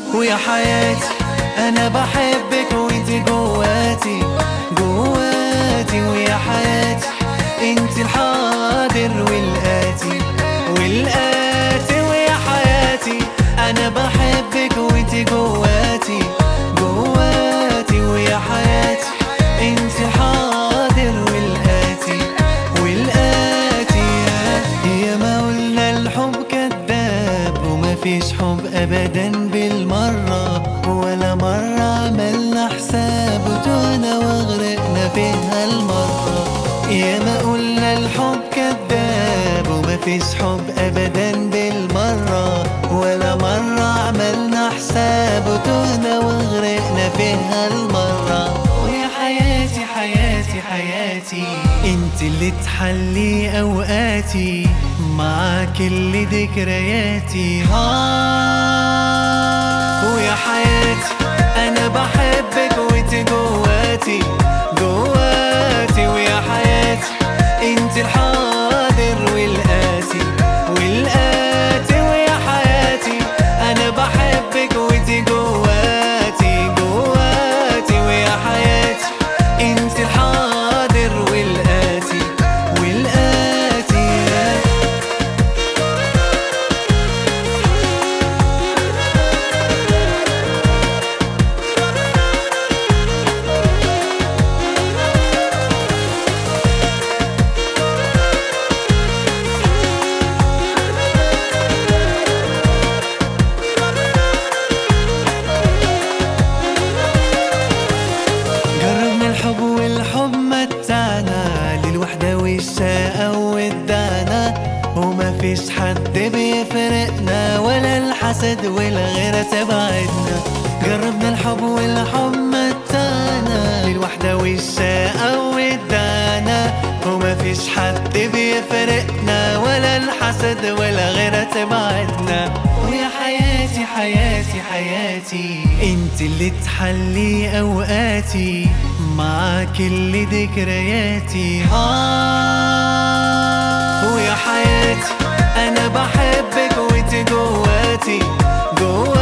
ويا حياتي انا بحبك وانت جواتي جواتي. ويا حياتي انت الحاضر والآتي والآتي. ويا حياتي انا بحبك وانت جواتي جواتي. ويا حياتي انت الحاضر والآتي والآتي. يا ما قلنا الحب كذاب وما فيش حب ابدا بالمرة، ولا مرة عملنا حساب وتهنا وغرقنا فيها المرة. يا ما قلنا الحب كذاب وما فيش حب ابدا بالمرة، ولا مرة عملنا حساب وتهنا وغرقنا فيها المرة. ويا حياتي حياتي حياتي انت اللي تحلي اوقاتي مع كل ذكرياتي. ويا حياتي انا بحبك وانت جواتي جواتي. ويا حياتي انت الحاضر والآتي والآتي. ويا حياتي انا بحبك وانت جواتي جواتي. ويا حياتي انت الحاضر والآتي والآتي. الحب والحب متعنا للوحدة والشقة ودعنا، وما فيش حد بيفرقنا ولا الحسد والغيرة تبعدنا. جربنا الحب والحب متعنا للوحدة والشقة ودعنا، وما فيش حد بيفرقنا ولا الحسد والغيرة تبعدنا. ويا حياتي حياتي حياتي انت اللي تحلي اوقاتي مع كل ذكرياتي. ويا حياتي انا بحبك وانت جواتي جواتي.